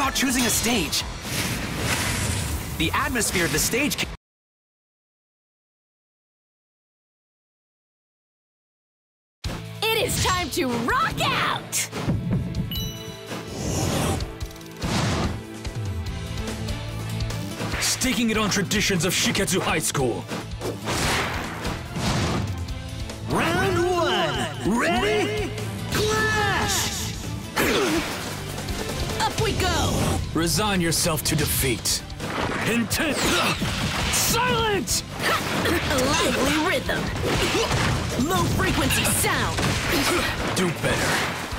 about choosing a stage? The atmosphere of the stage can... It is time to rock out! Staking it on traditions of Shiketsu High School. Round 1! Ready? Clash! Up we go! Resign yourself to defeat. Intent. Silence! A lively rhythm. Low frequency sound. Do better.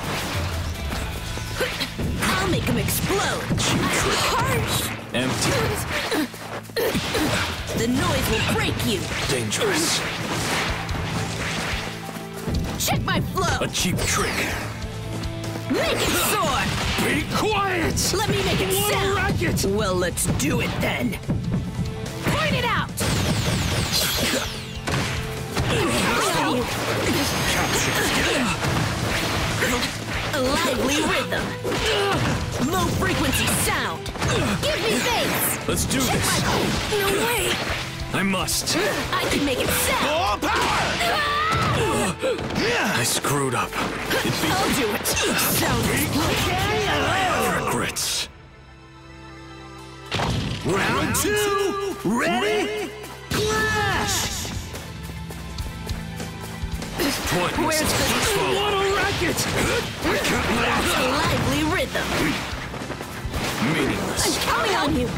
I'll make them explode. Harsh! Empty. The noise will break you. Dangerous. Check my flow. A cheap trick. Make it soar. Be quiet! Let me make it What a sound. racket! Well, let's do it then. Point it out. A lively rhythm. Low frequency sound. Give me bass. Let's do Check this. my... No way. I must. I can make it sound. All power! I screwed up. I'll do it. Sound I have regrets. Round 2! Ready? Clash! Pointless. Where's the... What a racket! A lively rhythm. Meaningless. I'm counting on you.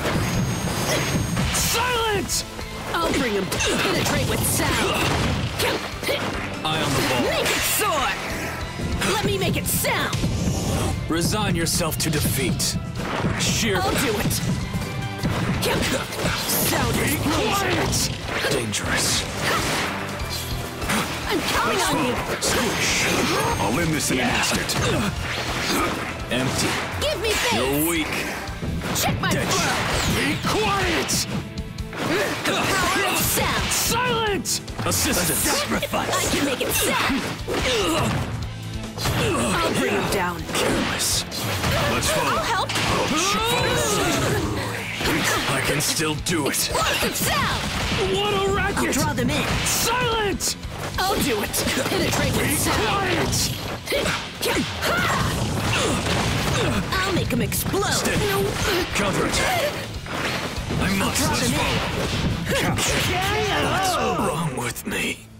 Silence! I'll bring him to penetrate with sound. Eye on the ball. Make it soar. Let me make it sound. Resign yourself to defeat. Sheer I'll do it. Sound explosion. dangerous. I'm counting on you. Squish. I'll end this in an instant. Empty. Give me faith. You're weak. Check my flow. Be quiet! Power of sound. Silent! Assistance. Sacrifice! I can make it sound. I'll bring him down. Careless. Let's I'll follow. help. I can still do it. Explosive sound. What a I'll racket! draw them in. Silent! I'll do it. Penetrate with Be sound. quiet! I'll make them explode. Steady. Counterattack. I must. Drop them in. Capture. What's wrong with me?